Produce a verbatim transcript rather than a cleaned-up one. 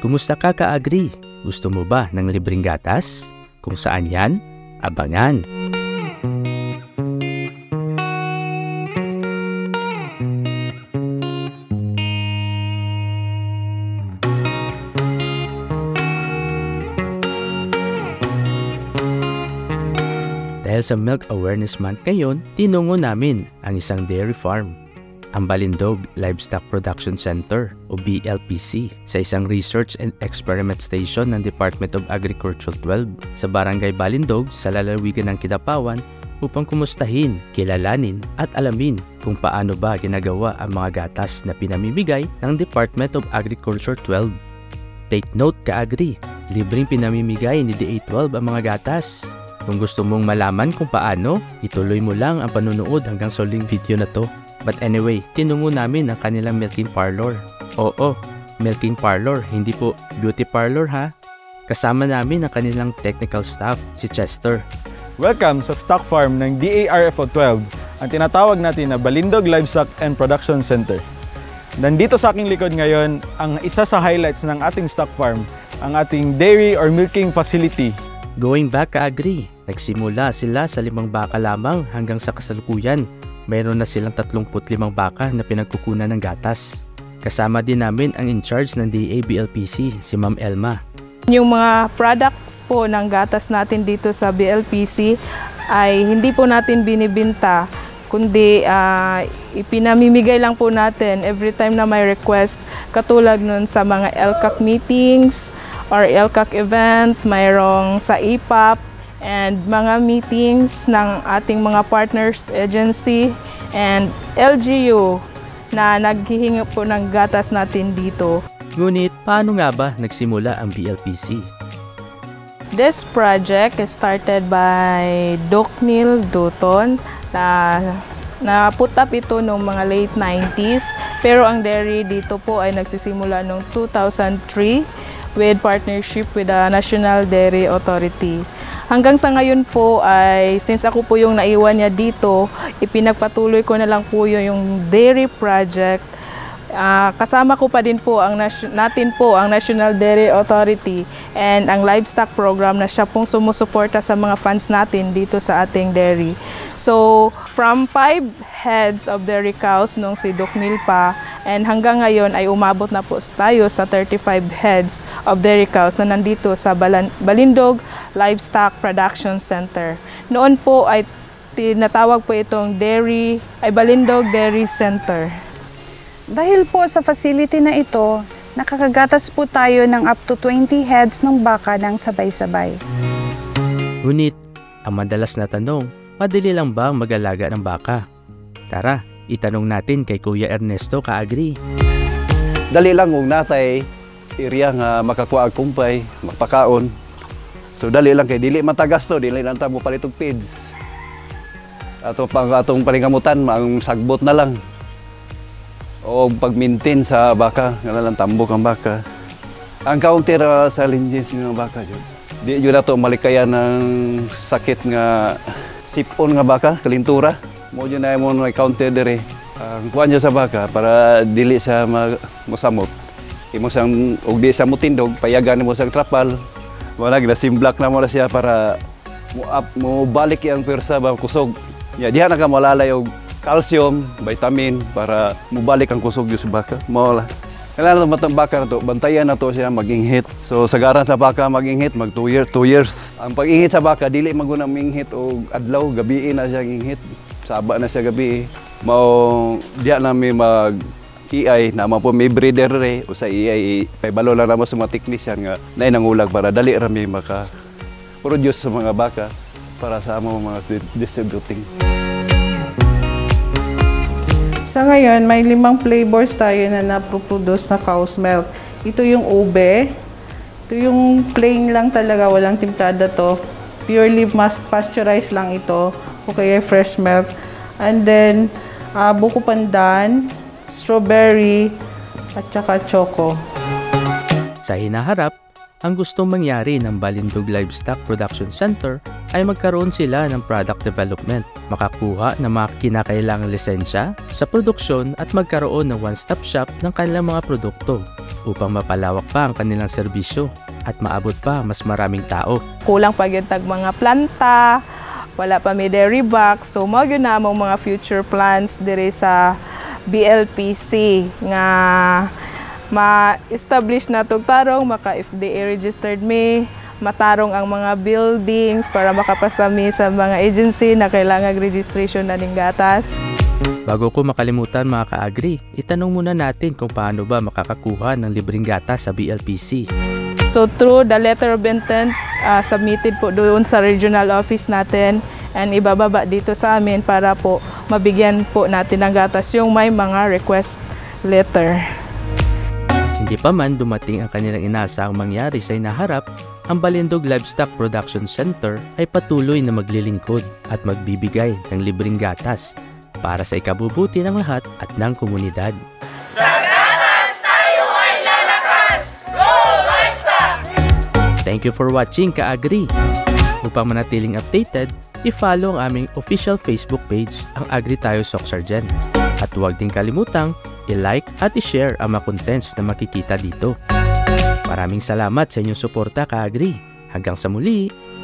Kumusta ka ka-agri? Gusto mo ba ng libreng gatas? Kung saan yan? Abangan! Dahil sa Milk Awareness Month ngayon, tinungo namin ang isang dairy farm, ang Balindog Livestock Production Center o B L P C sa isang Research and Experiment Station ng Department of Agriculture twelve sa Barangay Balindog sa lalawigan ng Kidapawan upang kumustahin, kilalanin at alamin kung paano ba ginagawa ang mga gatas na pinamimigay ng Department of Agriculture twelve. Take note ka-agri, libreng pinamimigay ni D A twelve ang mga gatas. Kung gusto mong malaman kung paano, ituloy mo lang ang panunood hanggang sa huling video na to. But anyway, tinungo namin ang kanilang milking parlor. Oo, milking parlor, hindi po beauty parlor ha. Kasama namin ang kanilang technical staff, si Chester. Welcome sa stock farm ng D A R F O twelve, ang tinatawag natin na Balindog Livestock and Production Center. Nandito sa aking likod ngayon, ang isa sa highlights ng ating stock farm, ang ating dairy or milking facility. Going back ka-agri, nagsimula sila sa limang baka lamang hanggang sa kasalukuyan. Mayroon na silang tatlongput limang baka na pinagkukunan ng gatas. Kasama din namin ang in-charge ng D A B L P C, si Ma'am Elma. Yung mga products po ng gatas natin dito sa B L P C ay hindi po natin binibinta, kundi uh, ipinamimigay lang po natin every time na may request. Katulad nun sa mga L C A C meetings or L C A C event, mayroong sa I P A P, and mga meetings ng ating mga partners agency and L G U na naghihingi po ng gatas natin dito. Ngunit paano nga ba nagsimula ang B L P C? This project is started by Doc Neil Dutton na na put up ito noong mga late nineties, pero ang dairy dito po ay nagsisimula noong two thousand three with partnership with the National Dairy Authority. Hanggang sa ngayon po ay, since ako po yung naiwan niya dito, ipinagpatuloy ko na lang po yung dairy project. Uh, kasama ko pa din po ang natin po ang National Dairy Authority and ang livestock program na siya pong sumusuporta sa mga funds natin dito sa ating dairy. So, from five heads of dairy cows nung si Doc Neil pa, and hanggang ngayon ay umabot na po tayo sa thirty-five heads of dairy cows na nandito sa Balindog Livestock Production Center. Noon po ay tinatawag po itong dairy, ay Balindog Dairy Center. Dahil po sa facility na ito, nakakagatas po tayo ng up to twenty heads ng baka ng sabay-sabay. Ngunit, ang madalas na tanong, madali lang ba ang mag-alaga ng baka? Tara, itanong natin kay Kuya Ernesto ka-agri. Dali lang kung natay area nga makakuha og kumpay, mapakaon. So dali lang kay dili matagas to, dili lang ta mo palit og feeds. Ato pang atong palingamutan ang sagbot na lang. O pag-maintain sa baka, nga lang tambok ang baka. Ang counter uh, sa challenges ng baka jud. Di jud ato malikayan ng sakit nga sipon nga baka, kalintura. Mo jud na mo counter dire. Ang kuan sa baka para dili sa mosamot. Imo sang og di sa mutindog, payagan mo sang trapal. Wala gid simblak na mo na siya para mo up mo balik ang pwersa ba kusog. Ya diha na ka malalay og calcium, vitamin para mubalik ang kusog sa baka. Mao la. Kailangan matang baka na to, bantayan na to siya mag-inghit. So sagaran sa baka mag-inghit mag two years, two years. Ang pag-inghit sa baka dili maguna minghit og adlaw, gabi na siya inghit. Saba na siya gabi. Mao diha na mi mag I I na mo po may breeder re o sa I I paibalo lang namo sa mga technician nga nay nangulag para dali ra mi maka produce sa mga baka para sa amo mga distributing. Sa ngayon, may limang flavors tayo na naproproduce na cow's milk. Ito yung ube. Ito yung plain lang talaga, walang timplada to. Purely pasteurized lang ito. O kaya fresh milk. And then, uh, buko pandan, strawberry, at saka choco. Sa hinaharap, ang gustong mangyari ng Balindog Livestock Production Center ay magkaroon sila ng product development, makakuha ng mga kinakailangang lisensya sa produksyon at magkaroon ng one-stop shop ng kanilang mga produkto. upang mapalawak pa ang kanilang serbisyo at maabot pa mas maraming tao. Kulang pa gyud tag mga planta, wala pa may dairy box. So mao gyud na among mga future plans diri sa B L P C nga ma-establish na tog tarong, maka-F D A registered mi, matarong ang mga buildings para makapasami sa mga agency na kailangan registration na ning gatas. Bago ko makalimutan mga ka-agri, itanong muna natin kung paano ba makakakuha ng libreng gatas sa B L P C. So through the letter of intent, uh, submitted po doon sa regional office natin and ibababa dito sa amin para po mabigyan po natin ng gatas yung may mga request letter. Hindi pa man dumating ang kanilang inaasahang mangyari sa inaharap, ang Balindog Livestock Production Center ay patuloy na maglilingkod at magbibigay ng libreng gatas para sa ikabubuti ng lahat at ng komunidad. Sa gatas tayo ay lalakas! Go Livestock! Thank you for watching, ka-agri! Upang manatiling updated, i-follow ang aming official Facebook page, ang Agri Tayo Soc Sargent. At huwag din kalimutang i-like at i-share ang mga contents na makikita dito. Maraming salamat sa inyong suporta, ka-agri. Hanggang sa muli!